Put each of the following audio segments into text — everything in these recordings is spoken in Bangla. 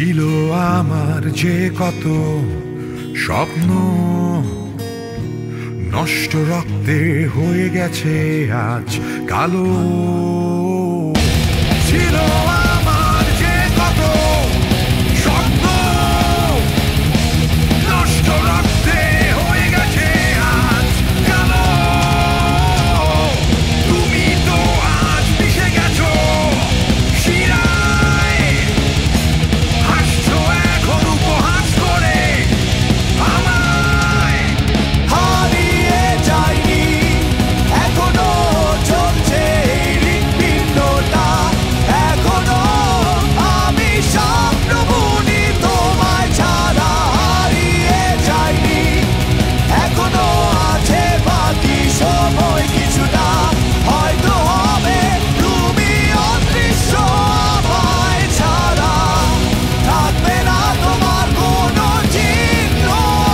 ছিল আমার যে কত স্বপ্ন, নষ্ট রক্তে হয়ে গেছে আজ কালো। ছিল আমার যে কত স্বপ্ন, নষ্ট রক্তে হয়ে গেছে আজ কালো। তুমি তো আজ মিশে গেছো শিরায়, হাসছো এখন উপহাস করে আমায়। হারিয়ে যায়নি, এখনো চলছে এই হৃৎপিণ্ডটা, এখনো আমি স্বপ্ন বুনি তোমায় ছাড়া। হারিয়ে যায়নি, এখনো আছে বাকি সময় কিছুটা, হয়তো হবে তুমি অদৃশ্য আমায় ছাড়া, থাকবে না তোমার কোনো চিহ্ন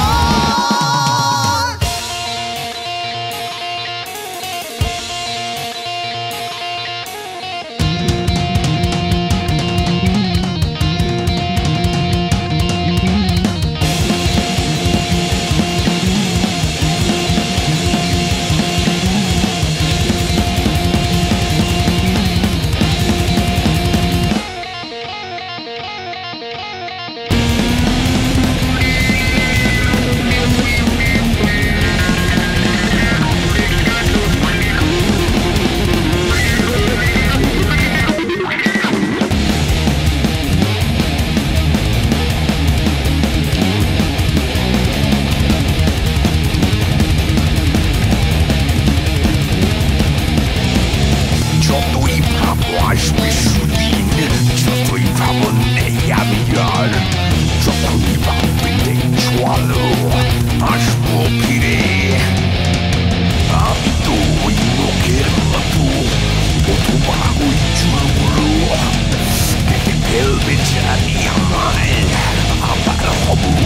আর। যতই ভাবো আসবে সুদিন, যতই ভাবো নেই আমি আর, যখনই ভাববে দেখছো আলো আসবো ফিরে। আমি তো ওই লোকের মতো, অথবা ওই চুলগুলো কেটে ফেলবে জানি আমায়, আবার হবো